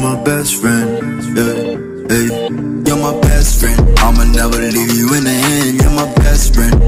my best friend, yeah, hey. You're my best friend, I'ma never leave you in the end. You're my best friend,